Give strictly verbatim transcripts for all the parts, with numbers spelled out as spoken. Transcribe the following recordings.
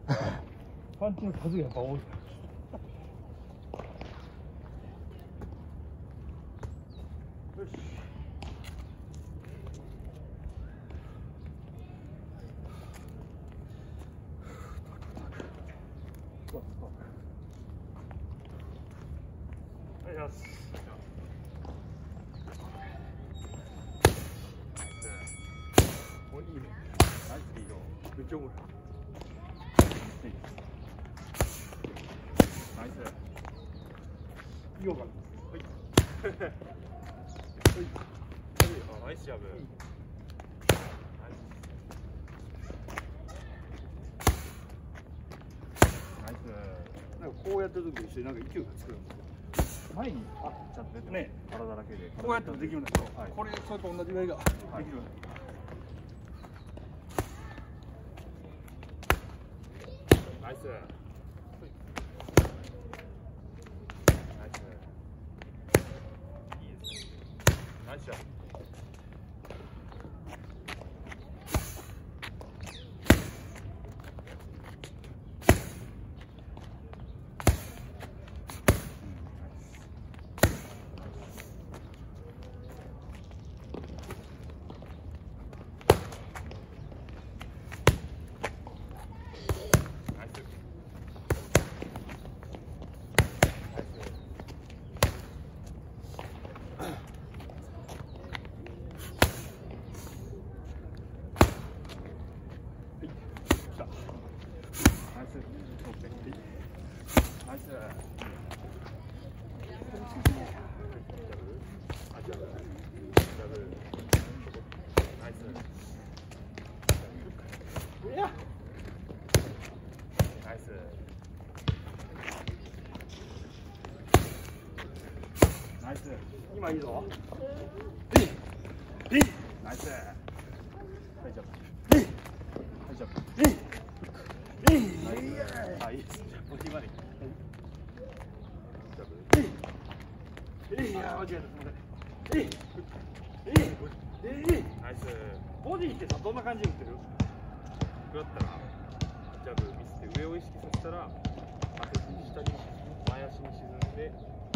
パンチの数がやっぱ多い。よし。お願いします。お、いいね。ナイスリード。めっちゃ重い。ナイス。いいよか。はい。はい。あ、ナイスジャブ。ナイス。なんかこうやった時と一緒になんか勢いがつくんですよ。前にあちゃんと出てね、体だけでこうやったらできるんだけど、はい、これそれと同じぐらいができる、はい、ナイス、はい、ナイス、いいですね、ナイス。ナイス。今いいぞ。えい。えい。ナイス。はいジャンプ。えい。はいジャンプ。えい。えい。あ、いいです。ボディまで。えい。えい。いや間違えた。すみません。えい。えい。えい。ナイス。ボディってさどんな感じで打ってる？僕だったらジャブミスって上を意識させたら、あと下に沈む、前足に沈んで。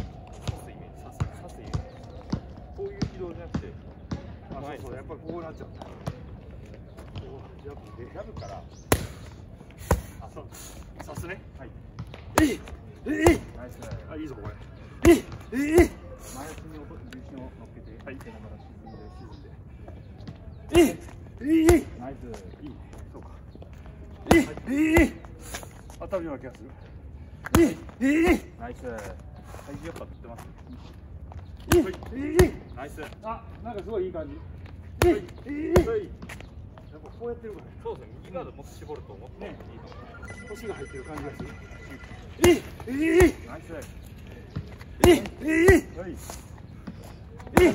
こういう軌道じゃなくて、あ、そうそう、やっぱりこうなっちゃうんだ。ジャブで、ジャブから、あ、そう、さすね。はい。えい、えい、ナイス。あ、いいぞこれ。えい、えい、前足に重心を乗っけて、はい、手ながら沈んで、沈んで。えい、えい、ナイス。いい、そうか。えい、えい、当たるような気がする。えい、えい、ナイス。体重やっぱ振ってます。えい、えい、ナイス。あ、なんかすごいいい感じ。えい、えい、やっぱこうやってるから。そうですね。右側でもっと絞ると思っていいと思う。腰が入ってる感じがする。えい、えい、ナイス。えい、えい、えい、えい、えい、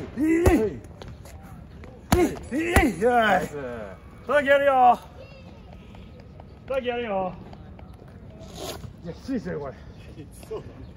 えい、ナイス。叩きやるよ。叩きやるよ。いや、きついですよこれ。そうだね。